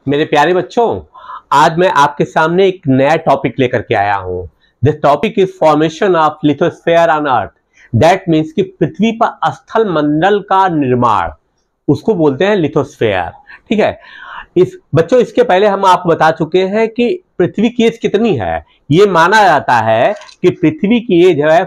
मेरे प्यारे बच्चों, आज मैं आपके सामने एक नया टॉपिक लेकर के आया हूं। This topic is formation of lithosphere on earth. That means कि पृथ्वी पर स्थल मंडल का निर्माण, उसको बोलते हैं लिथोस्फीयर। ठीक है। इस बच्चों, इसके पहले हम आपको बता चुके हैं कि पृथ्वी की एज कितनी है। ये माना जाता है कि पृथ्वी की एज है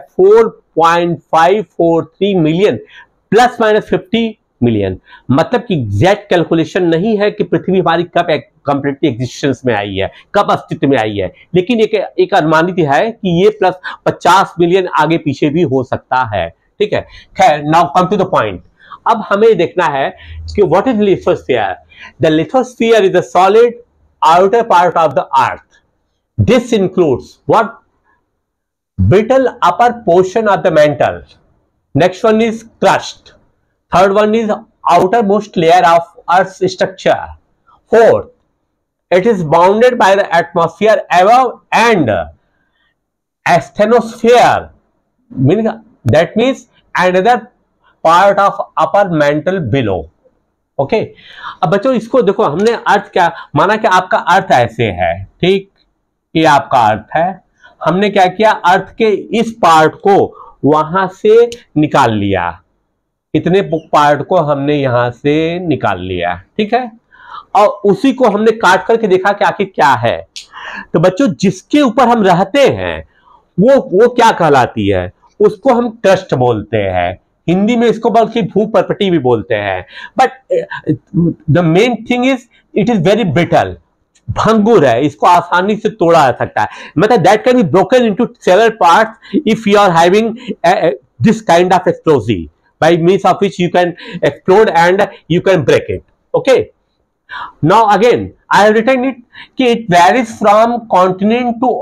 4.543 मिलियन प्लस माइनस 50 मिलियन। मतलब कि एग्जैक्ट कैलकुलेशन नहीं है कि पृथ्वी हमारी कब कंप्लीटली एग्जिस्टेंस में आई है, कब अस्तित्व में आई है, लेकिन एक अनुमानित है कि ये प्लस 50 मिलियन आगे पीछे भी हो सकता है। ठीक है। खैर, now come to the point. अब हमें देखना है कि what is lithosphere. The lithosphere is the solid outer part of the earth. This includes what? brittle upper portion of the mantle. Next one is crust. Third one is outermost layer of Earth's structure. Fourth, it is bounded by the atmosphere above and asthenosphere. That means another part of upper mantle below. Okay. अब बच्चों इसको देखो, हमने अर्थ क्या माना कि आपका अर्थ ऐसे है। ठीक, ये आपका अर्थ है। हमने क्या किया, अर्थ के इस पार्ट को वहां से निकाल लिया। इतने पार्ट को हमने यहां से निकाल लिया। ठीक है। और उसी को हमने काट करके देखा कि आखिर क्या है। तो बच्चों, जिसके ऊपर हम रहते हैं वो क्या कहलाती है? उसको हम क्रस्ट बोलते हैं। हिंदी में इसको बल्कि भूपर्पटी भी बोलते हैं। But the main thing is it is very brittle, भंगुर है। इसको आसानी से तोड़ा जा सकता है। मतलब that can be broken into several parts if you are having this kind of explosive, by means of which you can explode and you can break it. Okay. Now again, I have written it कि it varies from continent to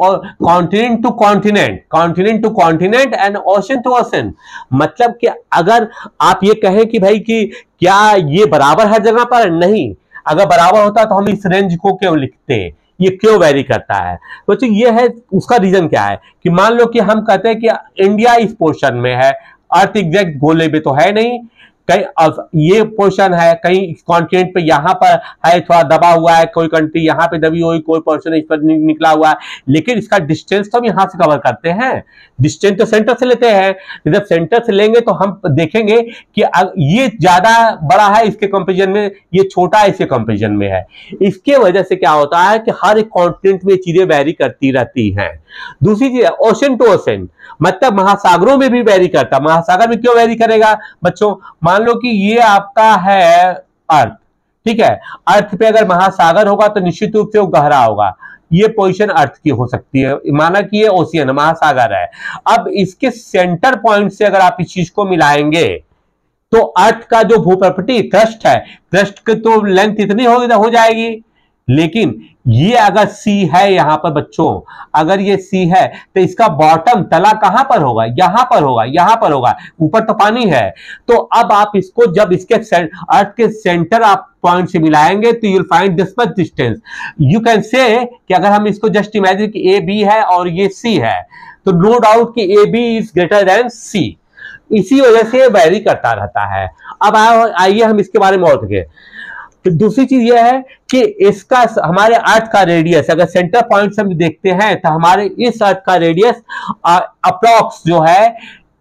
continent and ocean to ocean। मतलब कि अगर आप ये कहें कि भाई कि क्या ये बराबर हर जगह पर? नहीं। अगर बराबर होता तो हम इस रेंज को क्यों लिखते? ये क्यों वेरी करता है? बच्चों, ये है उसका रीजन क्या है कि मान लो कि हम कहते हैं कि इंडिया इस पोर्शन में है, अर्थ एग्जैक्ट गोले में तो है नहीं, कहीं ये पोर्शन है, कहीं कॉन्टिनेंट पे यहाँ पर है थोड़ा दबा हुआ है, कोई कंट्री यहाँ पे दबी हुई, कोई पोर्शन इस पर निकला हुआ है, लेकिन इसका डिस्टेंस तो हम यहाँ से कवर करते हैं। डिस्टेंस तो सेंटर से लेते हैं। जब सेंटर से लेंगे तो हम देखेंगे कि ये ज्यादा बड़ा है इसके कंपेरिजन में, ये छोटा है इसके कंपेरिजन में है। इसके वजह से क्या होता है कि हर एक कॉन्टिनेंट में चीजें वेरी करती रहती हैं। दूसरी चीज है ओशन टू ओशन, मतलब महासागरों में भी वेरी करता। महासागर में क्यों वेरी करेगा बच्चों? मान लो कि ये आपका है अर्थ। ठीक है। अर्थ पे अगर महासागर होगा तो निश्चित रूप से वो गहरा होगा। ये पोजीशन अर्थ की हो सकती है, माना कि ये ओशियन महासागर है। अब इसके सेंटर पॉइंट से अगर आप इस चीज को मिलाएंगे तो अर्थ का जो भूप्रॉपर्टी क्रस्ट है, क्रस्ट की तो लेंथ इतनी हो जाएगी। लेकिन ये अगर सी है यहां पर बच्चों, अगर ये सी है तो इसका बॉटम तला कहां पर होगा? यहां पर होगा, यहां पर होगा। ऊपर तो पानी है। तो अब आप इसको जब इसके अर्थ के सेंटर आप पॉइंट से मिलाएंगे तो you will find this much distance. You can say कि अगर हम इसको जस्ट इमेजिन कि ए बी है और ये सी है, तो नो डाउट कि A B is greater than C. इसी वजह से वेरी करता रहता है। अब आइए हम इसके बारे में और देखें। तो दूसरी चीज यह है कि इसका हमारे अर्थ का रेडियस, अगर सेंटर पॉइंट से हम देखते हैं तो हमारे इस अर्थ का रेडियस अप्रॉक्स जो है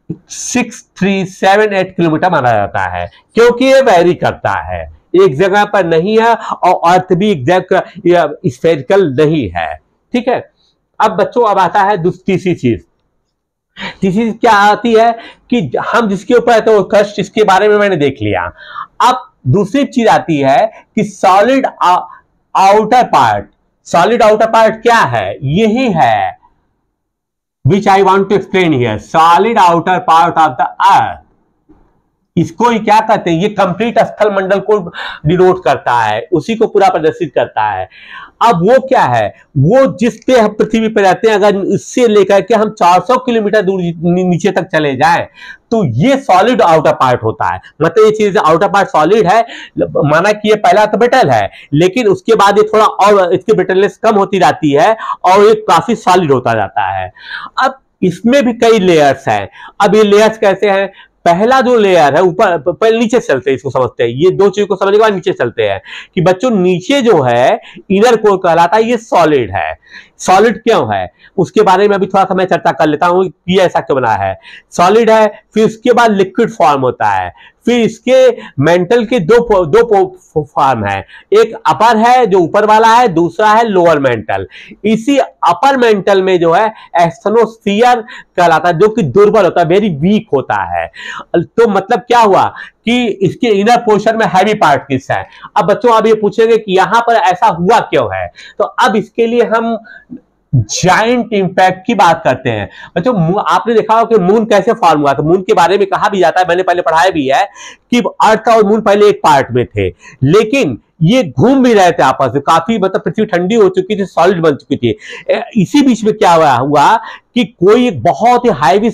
6378 किलोमीटर माना जाता है, क्योंकि ये वेरी करता है, एक जगह पर नहीं है और अर्थ भी एग्जैक्ट स्फेरिकल नहीं है। ठीक है। अब बच्चों, अब आता है तीसरी चीज। तीसरी चीज क्या आती है कि हम जिसके ऊपर है तो वो क्रस्ट, इसके बारे में मैंने देख लिया। अब दूसरी चीज आती है कि solid outer part. Solid outer part क्या है? यही है which I want to explain here. Solid outer part of the earth, इसको ही क्या कहते हैं? ये कंप्लीट स्थल मंडल को डिनोट करता है, उसी को पूरा प्रदर्शित करता है। अब वो क्या है? वो जिस पे हम पृथ्वी पे रहते हैं, अगर इससे लेकर के हम 400 किलोमीटर दूर नीचे तक चले जाएं तो ये सॉलिड आउटर पार्ट होता है। मतलब ये चीज आउटर पार्ट सॉलिड है, माना कि ये पहला तो ब्रिटल है, लेकिन उसके बाद ये थोड़ा और इसकी ब्रिटलनेस कम होती जाती है और ये काफी सॉलिड होता जाता है। अब इसमें भी कई लेयर्स हैं। अब ये लेयर्स कैसे हैं? पहला जो लेयर है ऊपर, पहले नीचे चलते हैं, इसको समझते हैं, ये दो चीजों को समझने के बाद नीचे चलते हैं कि बच्चों नीचे जो है इनर कोर कहलाता है, ये सॉलिड है। सॉलिड क्यों है उसके बारे में अभी थोड़ा सा मैं चर्चा कर लेता हूं कि ऐसा क्यों बना है। सॉलिड है, फिर उसके बाद लिक्विड फॉर्म होता है, फिर इसके मेंटल के दो फॉर्म है, एक अपर है जो ऊपर वाला है, दूसरा है लोअर मेंटल। इसी अपर मेंटल में जो है एस्थेनोस्फीयर कहलाता है, जो कि दुर्बल होता है, वेरी वीक होता है। तो मतलब क्या हुआ कि इसके इनर पोर्शन में हैवी पार्टिकल्स है। अब बच्चों आप ये पूछेंगे कि यहां पर ऐसा हुआ क्यों है, तो अब इसके लिए हम जाइंट इंपैक्ट की बात करते हैं। बच्चों आपने देखा होगा कि मून कैसे फॉर्म हुआ, तो मून के बारे में कहा भी जाता है, मैंने पहले पढ़ाया भी है कि अर्थ और मून पहले एक पार्ट में थे, लेकिन ये घूम भी रहे थे आपस में, काफी मतलब पृथ्वी ठंडी हो चुकी थी, सॉलिड बन चुकी थी। इसी बीच में क्या हुआ कि कोई एक बहुत ही हाईवी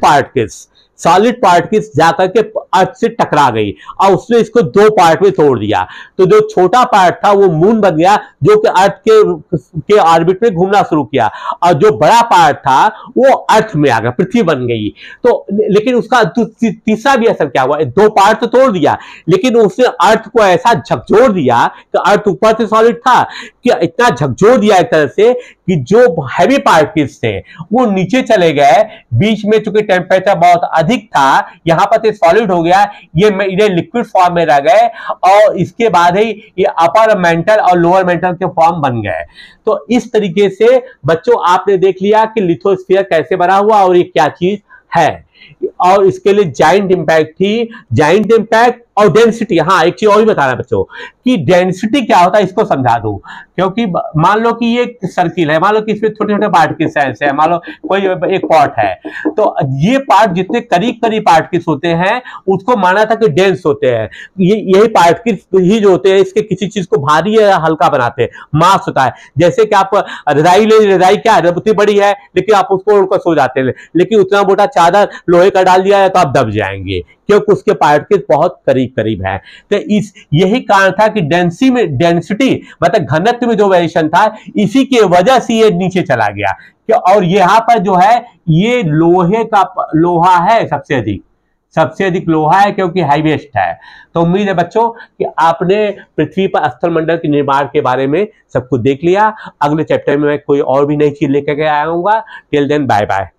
सॉलिड पार्टिकल्स जाकर के अर्थ से टकरा गई और उसने इसको दो पार्ट में तोड़ दिया। तो जो छोटा पार्ट था वो मून बन गया, जो कि अर्थ के ऑर्बिट में घूमना शुरू किया, और जो बड़ा पार्ट था वो अर्थ में आ गया, पृथ्वी बन गई। तो लेकिन उसका तीसरा भी असर क्या हुआ, दो पार्ट तो तोड़ दिया, लेकिन उसने अर्थ को ऐसा झकझोर दिया कि अर्थ ऊपर से सॉलिड था कि इतना झकझोर दिया एक तरह से कि जो हैवी पार्टिकल्स थे वो नीचे चले गए। बीच में चूंकि टेम्परेचर बहुत अधिक था, यहां पर सॉलिड हो गया, ये लिक्विड फॉर्म में रह गए, और इसके बाद ही ये अपर मेंटल और लोअर मेंटल के फॉर्म बन गए। तो इस तरीके से बच्चों आपने देख लिया कि लिथोस्फीयर कैसे बना हुआ और ये क्या चीज है, और इसके लिए जाइंट इंपैक्ट थी। जाइंट इंपैक्ट और डेंसिटी, हाँ एक चीज और भी बताना बच्चों कि डेंसिटी क्या होता है इसको समझा दूं, क्योंकि मान लो कि ये सर्किल है, मान लो कि इसमें छोटे छोटे पार्टिकल्स हैं, मान लो कोई एक पॉट है, तो ये पार्ट जितने करीब करीब पार्टिकल्स होते हैं उसको माना था कि डेंस होते हैं। यही पार्टिकल्स ही जो होते हैं इसके किसी चीज को भारी या हल्का बनाते हैं, मास होता है। जैसे कि आप रजाई ले, रजाई क्या है, उतनी बड़ी है लेकिन आप उसको उड़कर सो जाते हैं, लेकिन उतना मोटा चादर लोहे का डाल दिया है तो आप दब जाएंगे, क्योंकि उसके पार्टिकल्स बहुत करीब करीब है। तो यही कारण था कि डेंसिटी मतलब घनत्व में जो वेरिएशन था, इसी के वजह से ये नीचे चला गया। और यहां पर जो है ये लोहा है सबसे अधिक लोहा है, क्योंकि हाईवेस्ट है। तो उम्मीद है बच्चों कि आपने पृथ्वी पर स्थल मंडल के निर्माण के बारे में सब कुछ देख लिया। अगले चैप्टर में मैं कोई और भी नई चीज लेकर के आऊंगा। Till then bye bye.